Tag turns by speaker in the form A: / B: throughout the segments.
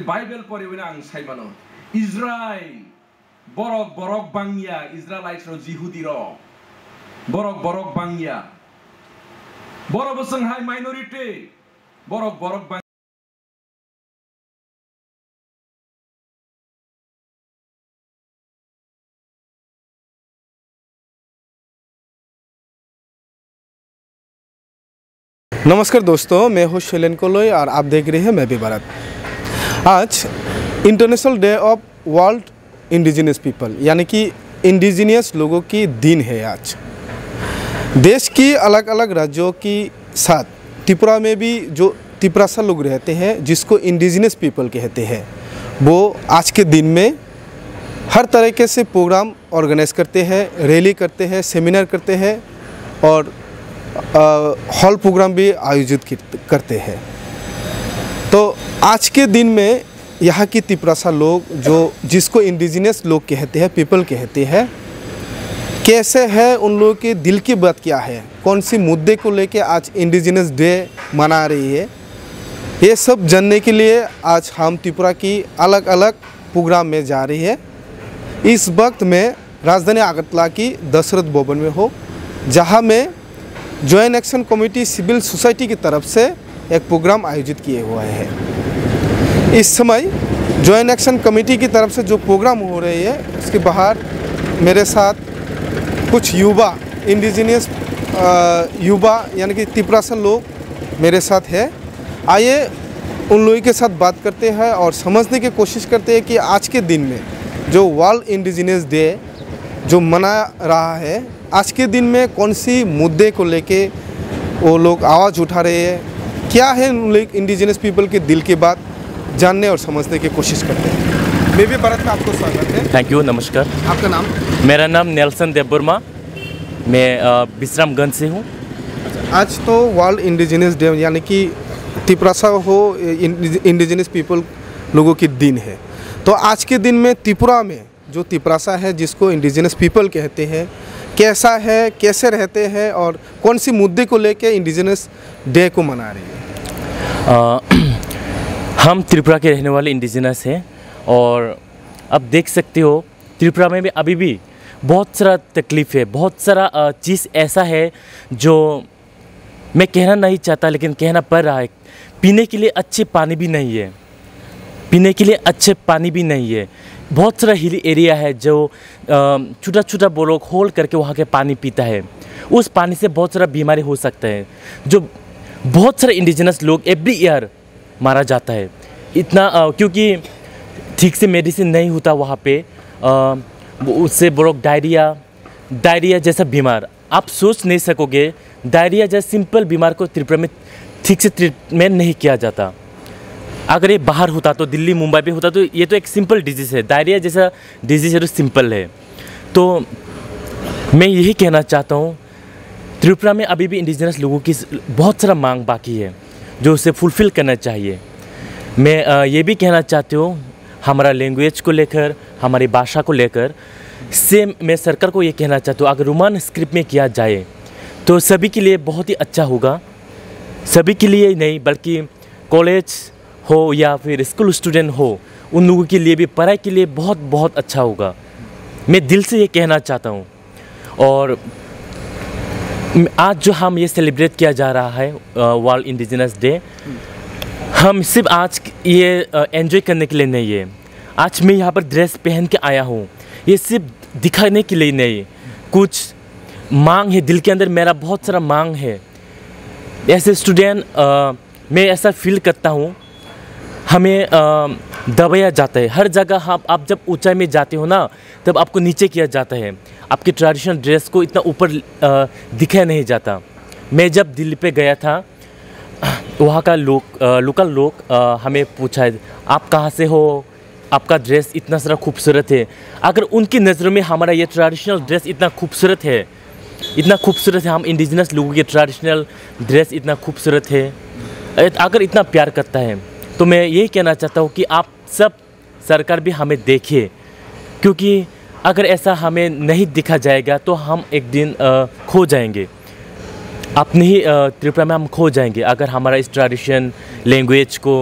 A: Bible पढ़िबोना आं साइबानो Israel borok borok bangya Israelites ro Jihudi ro borok borok bangya borok bosang hai minority borok borok bang
B: नमस्कार दोस्तों, मैं हूं शैलेन कोलोई और आप देख रहे हैं मैं भी भारत। आज international day of world indigenous people यानी कि इंडिजिनियस लोगों की दिन है। आज देश की अलग अलग राज्यों की साथ त्रिपुरा में भी जो त्रिपुरासा लोग रहते हैं जिसको इंडिजिनियस पीपल कहते हैं, वो आज के दिन में हर तरीके से प्रोग्राम ऑर्गेनाइज करते हैं, रैली करते हैं, सेमिनार करते हैं और हॉल प्रोग्राम भी आयोजित करते हैं। तो आज के दिन में यहाँ की त्रिपुरासा लोग जो जिसको इंडिजिनियस लोग कहते हैं, पीपल कहते हैं, कैसे है, उन लोगों के दिल की बात क्या है, कौन सी मुद्दे को लेके आज इंडिजिनियस डे मना रही है, ये सब जानने के लिए आज हम त्रिपुरा की अलग अलग प्रोग्राम में जा रही है। इस वक्त मैं राजधानी अगरतला की दशरथ भवन में हो, जहाँ में joint action committee civil society की तरफ से एक प्रोग्राम आयोजित किए हुए हैं। इस समय जॉइंट एक्शन कमेटी की तरफ से जो प्रोग्राम हो रही है उसके बाहर मेरे साथ कुछ युवा इंडिजिनियस युवा यानी कि त्रिपुरासा लोग मेरे साथ है। आइए उन लोगों के साथ बात करते हैं और समझने की कोशिश करते हैं कि आज के दिन में जो वर्ल्ड इंडिजिनियस डे जो मना रहा है, आज के दिन में कौन सी मुद्दे को लेके वो लोग आवाज़ उठा रहे हैं, क्या है उन लोग इंडिजिनियस पीपल के दिल की बात जानने और समझने की कोशिश करते हैं। मैं भी भारत में आपको स्वागत है।
C: थैंक यू, नमस्कार।
B: आपका नाम?
C: मेरा नाम नेल्सन देवबर्मा, मैं विश्रामगंज से हूँ।
B: आज तो वर्ल्ड इंडिजिनियस डे यानी कि त्रिपुरासा हो इंडिजिनियस पीपल लोगों की दिन है। तो आज के दिन में त्रिपुरा में जो त्रिपुरासा है जिसको इंडिजिनियस पीपल कहते हैं, कैसा है, कैसे रहते हैं और कौन सी मुद्दे को लेके इंडिजिनियस डे को मना रही है?
C: हम त्रिपुरा के रहने वाले इंडिजिनस हैं और अब देख सकते हो त्रिपुरा में भी अभी भी बहुत सारा तकलीफ़ है, बहुत सारा चीज़ ऐसा है जो मैं कहना नहीं चाहता लेकिन कहना पड़ रहा है। पीने के लिए अच्छे पानी भी नहीं है, पीने के लिए अच्छे पानी भी नहीं है। बहुत सारा हिली एरिया है जो छोटा छोटा बोरोक होल करके वहाँ के पानी पीता है, उस पानी से बहुत सारा बीमारी हो सकता है, जो बहुत सारे इंडिजिनस लोग एवरी ईयर मारा जाता है। इतना क्योंकि ठीक से मेडिसिन नहीं होता वहाँ पे, उससे बोरोक डायरिया जैसा बीमार आप सोच नहीं सकोगे। डायरिया जैसा सिंपल बीमार को त्रिपुरा में ठीक से ट्रीटमेंट नहीं किया जाता। अगर ये बाहर होता तो दिल्ली मुंबई पे होता तो ये तो एक सिंपल डिजीज़ है, डायरिया जैसा डिजीज़ है तो सिंपल है। तो मैं यही कहना चाहता हूँ, त्रिपुरा में अभी भी इंडिजिनस लोगों की बहुत सारा मांग बाकी है जो उसे फुलफ़िल करना चाहिए। मैं ये भी कहना चाहती हूँ हमारा लैंग्वेज को लेकर, हमारी भाषा को लेकर सेम मैं सरकार को ये कहना चाहता हूँ, अगर रोमन स्क्रिप्ट में किया जाए तो सभी के लिए बहुत ही अच्छा होगा। सभी के लिए नहीं बल्कि कॉलेज हो या फिर स्कूल स्टूडेंट हो, उन लोगों के लिए भी पढ़ाई के लिए बहुत बहुत अच्छा होगा। मैं दिल से ये कहना चाहता हूँ। और आज जो हम ये सेलिब्रेट किया जा रहा है वर्ल्ड इंडिजिनस डे, हम सिर्फ आज ये एंजॉय करने के लिए नहीं है। आज मैं यहाँ पर ड्रेस पहन के आया हूँ, ये सिर्फ दिखाने के लिए नहीं, कुछ मांग है दिल के अंदर, मेरा बहुत सारा मांग है। ऐसे स्टूडेंट मैं ऐसा फील करता हूँ, हमें दबाया जाता है हर जगह। आप जब ऊंचाई में जाते हो ना, तब आपको नीचे किया जाता है, आपके ट्रेडिशनल ड्रेस को इतना ऊपर दिखाया नहीं जाता। मैं जब दिल्ली पे गया था, वहाँ का लोकल लोग हमें पूछा है आप कहाँ से हो, आपका ड्रेस इतना सारा खूबसूरत है। अगर उनकी नज़रों में हमारा ये ट्रेडिशनल ड्रेस इतना खूबसूरत है, हम इंडिजिनस लोगों के ट्रेडिशनल ड्रेस इतना खूबसूरत है, अगर इतना प्यार करता है, तो मैं यही कहना चाहता हूँ कि आप सब सरकार भी हमें देखिए, क्योंकि अगर ऐसा हमें नहीं दिखा जाएगा तो हम एक दिन खो जाएंगे, अपने ही त्रिपुरा में हम खो जाएंगे। अगर हमारा इस ट्रेडिशन लैंग्वेज को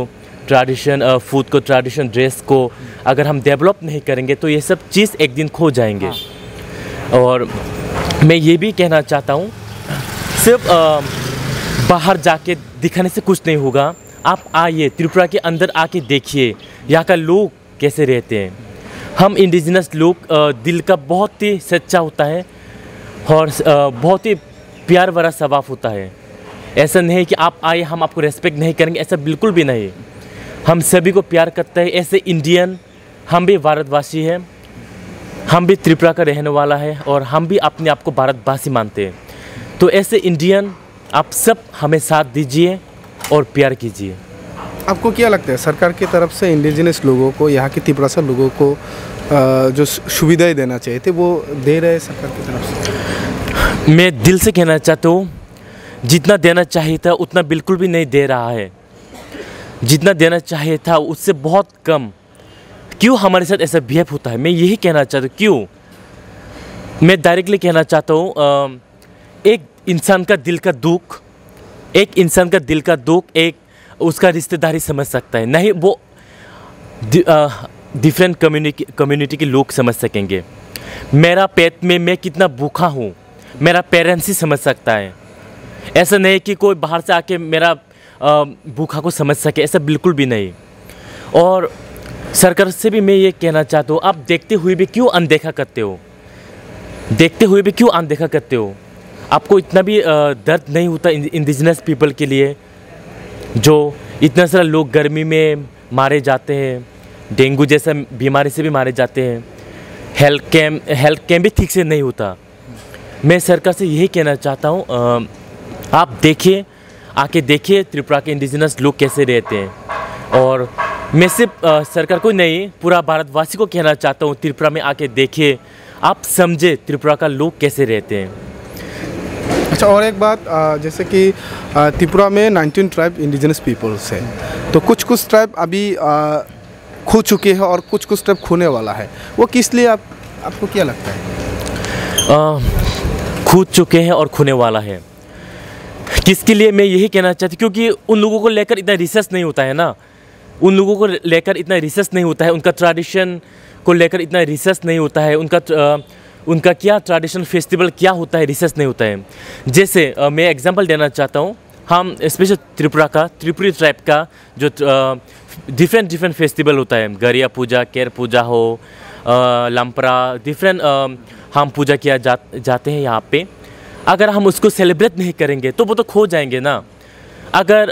C: ट्रेडिशन फूड को, ट्रेडिशन ड्रेस को अगर हम डेवलप नहीं करेंगे तो ये सब चीज़ एक दिन खो जाएंगे। और मैं ये भी कहना चाहता हूँ, सिर्फ बाहर जाके दिखाने से कुछ नहीं होगा। आप आइए, त्रिपुरा के अंदर आके देखिए यहाँ का लोग कैसे रहते हैं। हम इंडिजिनस लोग दिल का बहुत ही सच्चा होता है और बहुत ही प्यार भरा स्वभाव होता है। ऐसा नहीं है कि आप आए हम आपको रेस्पेक्ट नहीं करेंगे, ऐसा बिल्कुल भी नहीं। हम सभी को प्यार करते हैं। ऐसे इंडियन हम भी भारतवासी हैं, हम भी त्रिपुरा का रहने वाला है और हम भी अपने आप को भारतवासी मानते हैं। तो ऐसे इंडियन आप सब हमें साथ दीजिए और प्यार कीजिए।
B: आपको क्या लगता है सरकार की तरफ से इंडिजिनस लोगों को, यहाँ के त्रिपुरा लोगों को जो सुविधाएं देना चाहिए थे वो दे रहे हैं सरकार की तरफ से?
C: मैं दिल से कहना चाहता हूँ, जितना देना चाहिए था उतना बिल्कुल भी नहीं दे रहा है। जितना देना चाहिए था उससे बहुत कम। क्यों हमारे साथ ऐसा बिहेव होता है, मैं यही कहना चाहता हूँ। क्यों, मैं डायरेक्टली कहना चाहता हूँ, एक इंसान का दिल का दुख, एक इंसान का दिल का दुख एक उसका रिश्तेदारी समझ सकता है, नहीं वो डिफरेंट कम्युनिटी के लोग समझ सकेंगे। मेरा पेट में मैं कितना भूखा हूँ मेरा पेरेंट्स ही समझ सकता है। ऐसा नहीं कि कोई बाहर से आके मेरा भूखा को समझ सके, ऐसा बिल्कुल भी नहीं। और सरकार से भी मैं ये कहना चाहता हूँ, आप देखते हुए भी क्यों अनदेखा करते हो? देखते हुए भी क्यों अनदेखा करते हो? आपको इतना भी दर्द नहीं होता इंडिजिनस पीपल के लिए, जो इतना सारा लोग गर्मी में मारे जाते हैं, डेंगू जैसा बीमारी से भी मारे जाते हैं, हेल्थ कैम्प भी ठीक से नहीं होता। मैं सरकार से यही कहना चाहता हूँ, आप देखिए, आके देखिए त्रिपुरा के इंडिजिनस लोग कैसे रहते हैं। और मैं सिर्फ सरकार को नहीं, पूरा भारतवासी को कहना चाहता हूँ, त्रिपुरा में आके देखिए, आप समझे त्रिपुरा का लोग कैसे रहते हैं।
B: अच्छा, और एक बात, जैसे कि त्रिपुरा में 19 ट्राइब इंडिजिनस पीपल्स है, तो कुछ ट्राइब अभी खो चुके हैं और कुछ ट्राइब खोने वाला है, वो किस लिए आपको क्या लगता है?
C: खो चुके हैं और खोने वाला है किसके लिए, मैं यही कहना चाहती, क्योंकि उन लोगों को लेकर इतना रिसर्च नहीं होता है ना, उन लोगों को लेकर इतना रिसर्च नहीं होता है, उनका ट्रेडिशन को लेकर इतना रिसर्च नहीं होता है, उनका क्या ट्रेडिशनल फेस्टिवल क्या होता है रिसर्च नहीं होता है। जैसे मैं एग्जांपल देना चाहता हूँ, हम स्पेशल त्रिपुरा का, त्रिपुरी ट्राइब का जो डिफरेंट फेस्टिवल होता है, गरिया पूजा, केर पूजा हो, लंपरा, डिफरेंट हम पूजा किया जाते हैं यहाँ पे। अगर हम उसको सेलिब्रेट नहीं करेंगे तो वो तो खो जाएंगे ना। अगर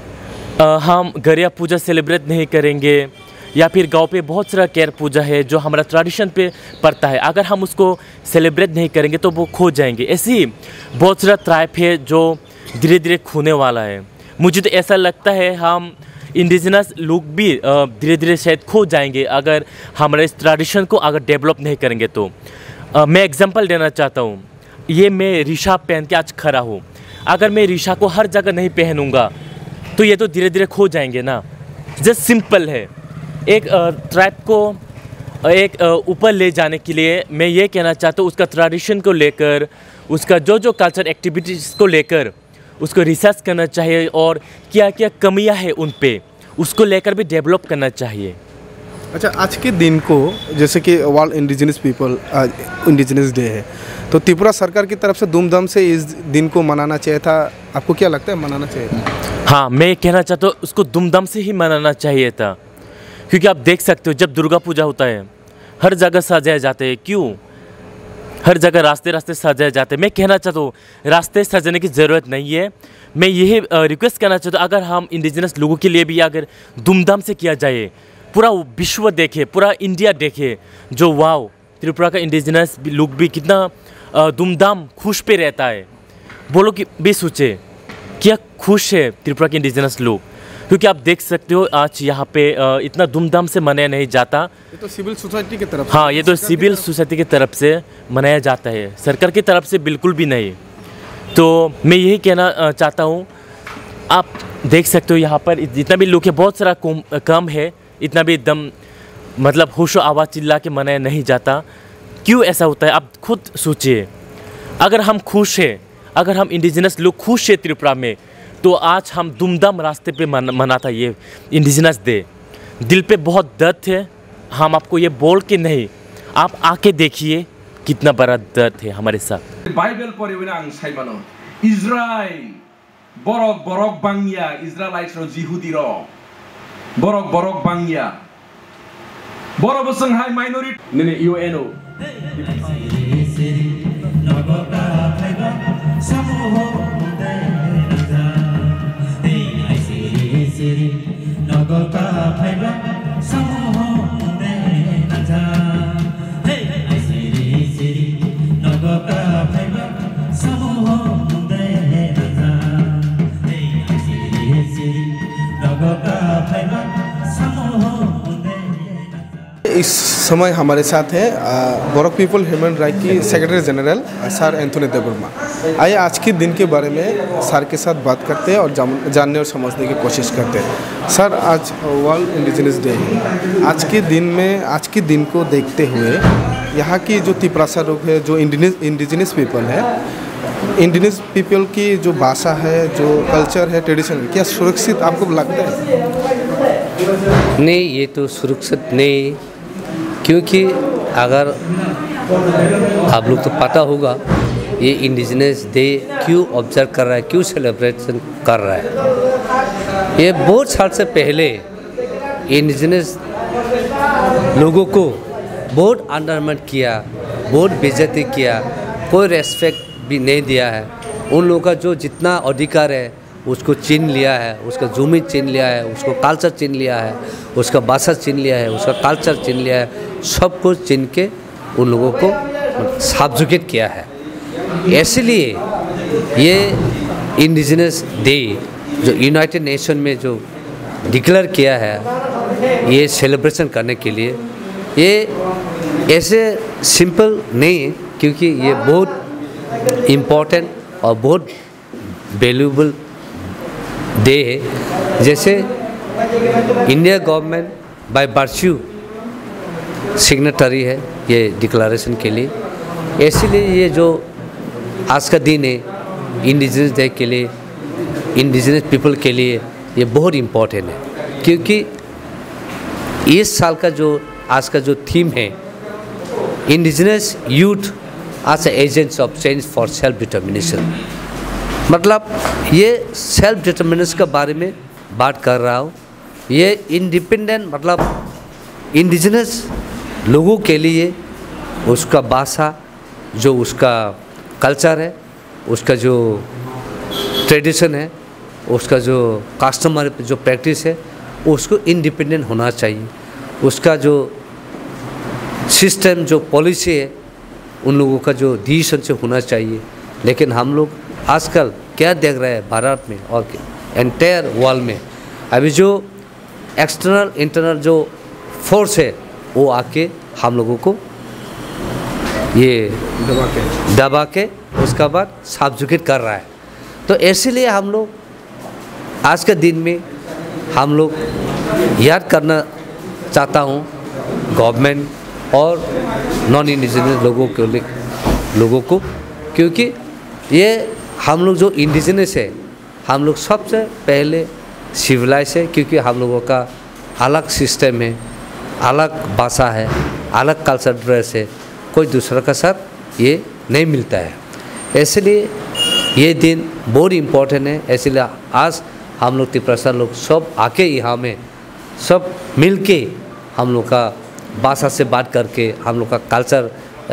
C: हम गरिया पूजा सेलिब्रेट नहीं करेंगे, या फिर गांव पे बहुत सारा केर पूजा है जो हमारा ट्रेडिशन पे पड़ता है, अगर हम उसको सेलिब्रेट नहीं करेंगे तो वो खो जाएंगे। ऐसे ही बहुत सारा ट्राइब है जो धीरे धीरे खोने वाला है। मुझे तो ऐसा लगता है हम इंडिजिनस लोग भी धीरे धीरे शायद खो जाएंगे अगर हमारे इस ट्रेडिशन को अगर डेवलप नहीं करेंगे तो। मैं एग्जांपल देना चाहता हूँ, ये मैं रिशा पहन के आज खड़ा हूँ, अगर मैं रिशा को हर जगह नहीं पहनूंगा तो ये तो धीरे धीरे खो जाएंगे ना। जस्ट सिंपल है। एक ट्राइब को एक ऊपर ले जाने के लिए मैं ये कहना चाहता हूँ, उसका ट्रेडिशन को लेकर, उसका जो कल्चर एक्टिविटीज़ को लेकर उसको रिसर्च करना चाहिए, और क्या क्या कमियां हैं उन पे उसको लेकर भी डेवलप करना चाहिए।
B: अच्छा, आज के दिन को जैसे कि world indigenous people indigenous day है, तो त्रिपुरा सरकार की तरफ से धूमधाम से इस दिन को मनाना चाहिए था, आपको क्या लगता है मनाना चाहिए था?
C: हाँ, मैं कहना चाहता हूँ उसको धूमधाम से ही मनाना चाहिए था, क्योंकि आप देख सकते हो जब दुर्गा पूजा होता है हर जगह सजाए जाते हैं। क्यों? हर जगह रास्ते सजाए जाते हैं। मैं कहना चाहता हूँ रास्ते सजाने की ज़रूरत नहीं है। मैं यही रिक्वेस्ट करना चाहता हूँ, अगर हम इंडिजिनस लोगों के लिए भी अगर धूमधाम से किया जाए, पूरा विश्व देखे, पूरा इंडिया देखे, जो वाव त्रिपुरा का इंडिजिनस लोग भी कितना धूमधाम खुश पे रहता है, वो लोग भी सोचे क्या खुश है त्रिपुरा के इंडिजिनस लोग। क्योंकि आप देख सकते हो आज यहाँ पे इतना धूमधाम से मनाया नहीं जाता।
B: ये तो सिविल सोसाइटी की तरफ,
C: हाँ, ये तो सिविल सोसाइटी की तरफ से मनाया जाता है, सरकार की तरफ से बिल्कुल भी नहीं। तो मैं यही कहना चाहता हूँ, आप देख सकते हो यहाँ पर जितना भी लोग है बहुत सारा कम है, इतना भी एकदम मतलब होशो आवाज़ चिल्ला के मनाया नहीं जाता। क्यों ऐसा होता है आप खुद सोचिए। अगर हम खुश हैं, अगर हम इंडिजिनस लोग खुश है त्रिपुरा में, तो आज हम धूमधाम रास्ते पे मनाता ये इंडिजिनस डे। दिल पे बहुत दर्द है, हम आपको ये बोल के नहीं, आप आके देखिए कितना बड़ा दर्द है हमारे साथ।
A: बाइबल पढ़े हुए आं साइबानो इजराइल बरक बरक बांगिया इजराइलाइट्स रो जिहुदी रो बरक बरक बांगिया बरक बसंहाय माइनरिटी नेने यूएनओ
B: इस समय हमारे साथ हैं बोरक पीपल ह्यूमन राइट की secretary general sir Anthony Debbarma. आइए आज के दिन के बारे में सर के साथ बात करते हैं और जानने और समझने की कोशिश करते हैं। सर, आज वर्ल्ड इंडिजिनस डे है। आज के दिन को देखते हुए यहाँ की जो तिप्रासा लोग है, जो इंडिजिनस पीपल है, इंडिजिनस पीपल की जो भाषा है, जो कल्चर है, ट्रेडिशन है, क्या सुरक्षित आपको लगता है?
D: नहीं, ये तो सुरक्षित नहीं, क्योंकि अगर आप लोग तो पता होगा ये इंडिजिनस डे क्यों ऑब्जर्व कर रहा है, क्यों सेलिब्रेशन कर रहा है। ये बहुत साल से पहले इंडिजिनस लोगों को बहुत अंडरमाइन किया, बहुत बेइज्जती किया, कोई रेस्पेक्ट भी नहीं दिया है। उन लोगों का जो जितना अधिकार है उसको छीन लिया है, उसका ज़मीन छीन लिया है, उसको कल्चर छीन लिया है, उसका भाषा छीन लिया है, उसका कल्चर छीन लिया है, सब कुछ छीन के उन लोगों को सब्जुगेट किया है। इसलिए ये इंडिजिनस डे जो यूनाइटेड नेशन में जो डिक्लेयर किया है ये सेलिब्रेशन करने के लिए, ये ऐसे सिंपल नहीं है, क्योंकि ये बहुत इम्पोर्टेंट और बहुत वैल्यूबल डे है। जैसे India government by virtue signatory है ये डिक्लेरेशन के लिए, इसलिए ये जो आज का दिन है इंडिजिनस डे के लिए, इंडिजिनस पीपल के लिए ये बहुत इम्पोर्टेंट है। क्योंकि इस साल का जो आज का जो थीम है indigenous youth as agents of change for self determination, मतलब ये सेल्फ डिटर्मिनेशन के बारे में बात कर रहा हूँ। ये इंडिपेंडेंट मतलब इंडिजिनस लोगों के लिए उसका भाषा, जो उसका कल्चर है, उसका जो ट्रेडिशन है, उसका जो कस्टमर जो प्रैक्टिस है, उसको इंडिपेंडेंट होना चाहिए। उसका जो सिस्टम, जो पॉलिसी है, उन लोगों का जो डिसीजन से होना चाहिए। लेकिन हम लोग आजकल क्या देख रहे हैं भारत में और एंटायर वर्ल्ड में, अभी जो एक्सटर्नल इंटरनल जो फोर्स है वो आके हम लोगों को ये दबा के उसका बाद सब्जुगेट कर रहा है। तो इसीलिए हम लोग आज के दिन में हम लोग याद करना चाहता हूँ गवर्नमेंट और नॉन इंडिजिनस लोगों को, क्योंकि ये हम लोग जो इंडिजिनस है, हम लोग सबसे पहले सिविलाइज है, क्योंकि हम लोगों का अलग सिस्टम है, अलग भाषा है, अलग कल्चर ड्रेस है, कोई दूसरा का साथ ये नहीं मिलता है। इसलिए ये दिन बहुत इम्पोर्टेंट है। इसलिए आज हम लोग तिप्रासा लोग सब आके यहाँ में सब मिल के हम लोग का भाषा से बात करके हम लोग का कल्चर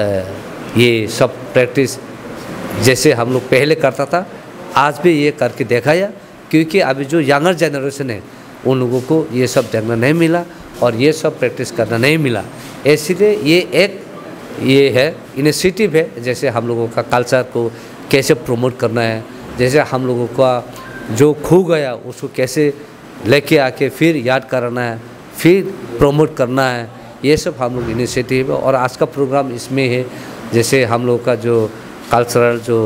D: ये सब प्रैक्टिस जैसे हम लोग पहले करता था आज भी ये करके दिखाया, क्योंकि अभी जो यंगर जनरेशन है उन लोगों को ये सब देखना नहीं मिला और ये सब प्रैक्टिस करना नहीं मिला। इसलिए ये एक ये है इनिशिएटिव है, जैसे हम लोगों का कल्चर को कैसे प्रमोट करना है, जैसे हम लोगों का जो खो गया उसको कैसे लेके आके फिर याद कराना है, फिर प्रमोट करना है, ये सब हम लोग इनिशिएटिव है। और आज का प्रोग्राम इसमें है, जैसे हम लोग का जो कल्चरल जो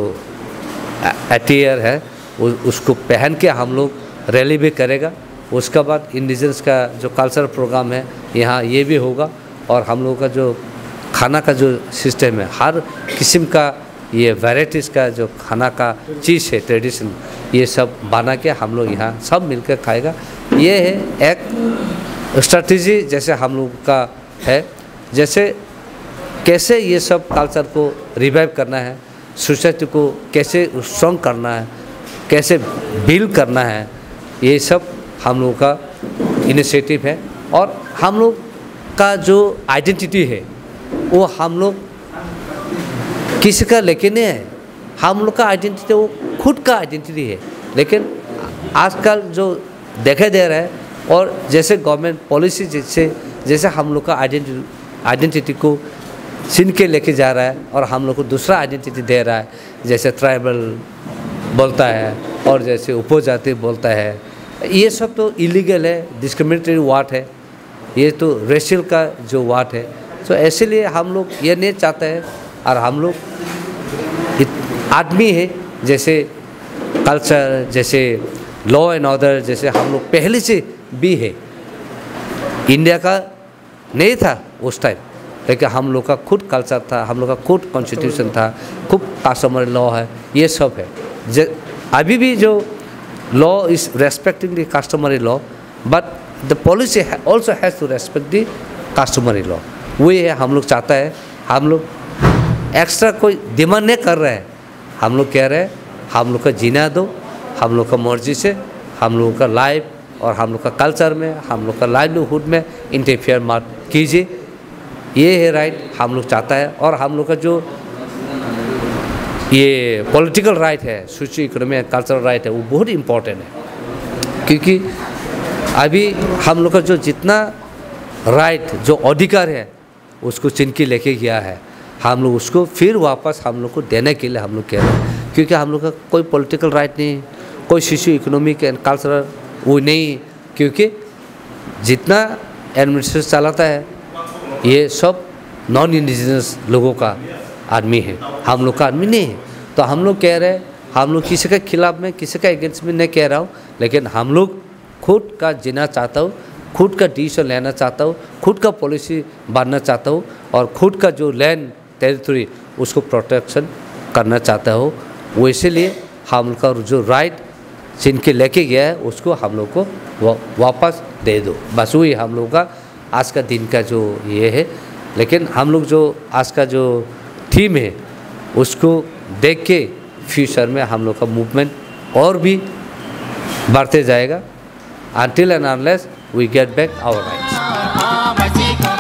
D: अटेयर है उसको पहन के हम लोग रैली भी करेगा। उसके बाद इंडिजिनस का जो कल्चरल प्रोग्राम है यहाँ ये भी होगा। और हम लोग का जो खाना का जो सिस्टम है, हर किस्म का ये वैराइटीज़ का जो खाना का चीज़ है ट्रेडिशन, ये सब बना के हम लोग यहाँ सब मिलकर खाएगा। ये है एक स्ट्रैटेजी जैसे हम लोग का है, जैसे कैसे ये सब कल्चर को रिवाइव करना है, सोसाइटी को कैसे स्ट्रॉन्ग करना है, कैसे बिल्ड करना है, ये सब हम लोग का इनिशिएटिव है। और हम लोग का जो आइडेंटिटी है वो हम लोग किसी का लेके नहीं है, हम लोग का आइडेंटिटी वो खुद का आइडेंटिटी है। लेकिन आजकल जो देखा दे रहा है और जैसे गवर्नमेंट पॉलिसी जैसे हम लोग का आइडेंटिटी को छीन के लेके जा रहा है और हम लोग को दूसरा आइडेंटिटी दे रहा है, जैसे ट्राइबल बोलता है और जैसे उपजाति बोलता है, ये सब तो इलीगल है, डिस्क्रिमिनेटरी वर्ड है, ये तो रेशियल का जो वर्ड है। तो इसलिए हम लोग ये नहीं चाहते हैं। और हम लोग आदमी है, जैसे कल्चर, जैसे लॉ एंड ऑर्डर, जैसे हम लोग पहले से भी है। इंडिया का नहीं था उस टाइम, लेकिन हम लोग का खुद कल्चर था, हम लोग का खुद कॉन्स्टिट्यूशन था, खुद कस्टमरी लॉ है, ये सब है। अभी भी जो law is respecting the customary law, but the policy also has to respect the customary law. वही है हम लोग चाहता है। हम लोग एक्स्ट्रा कोई डिमांड नहीं कर रहे हैं, हम लोग कह रहे हैं हम लोग का जीना दो, हम लोग का मर्जी से, हम लोगों का लाइफ और हम लोग का कल्चर में, हम लोग का लाइवलीहुड में इंटरफेयर मत कीजिए। ये है राइट हम लोग चाहता है। और हम लोग का जो ये पॉलिटिकल राइट है, सोशियो इकोनॉमिक कल्चरल राइट है, वो बहुत इम्पोर्टेंट है। क्योंकि अभी हम लोग का जो जितना राइट जो अधिकार है उसको छीन के लेके गया है, हम लोग उसको फिर वापस हम लोग को देने के लिए हम लोग कह रहे हैं। क्योंकि हम लोग का कोई पॉलिटिकल राइट नहीं, कोई सोशियो इकोनॉमिक एंड कल्चरल वो नहीं, क्योंकि जितना एडमिनिस्ट्रेशन चलाता है ये सब नॉन इंडिजिनस लोगों का आदमी है, हम लोग का आदमी नहीं है। तो हम लोग कह रहे हैं, हम लोग किसी के खिलाफ में, किसी का अगेंस्ट में नहीं कह रहा हूँ, लेकिन हम लोग खुद का जीना चाहता हूँ, खुद का डिसीजन लेना चाहता हूँ, खुद का पॉलिसी बनाना चाहता हूँ और खुद का जो लैंड टेरिटरी उसको प्रोटेक्शन करना चाहता हूँ। वो इसीलिए हम लोग का जो राइट छीन के लेके गया है उसको हम लोग को वापस दे दो, बस वही हम लोग का आज का दिन का जो ये है। लेकिन हम लोग जो आज का जो थीम है उसको देख के फ्यूचर में हम लोग का मूवमेंट और भी बढ़ते जाएगा, until and unless we get back our rights.